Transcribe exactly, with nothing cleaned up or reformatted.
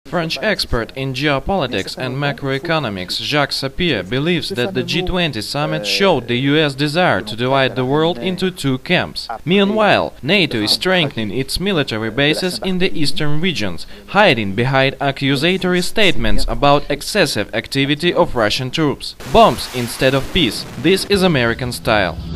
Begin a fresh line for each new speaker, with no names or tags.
French expert in geopolitics and macroeconomics Jacques Sapir believes that the G twenty summit showed the U S desire to divide the world into two camps. Meanwhile, NATO is strengthening its military bases in the eastern regions, hiding behind accusatory statements about excessive activity of Russian troops. Bombs instead of peace. This is American style.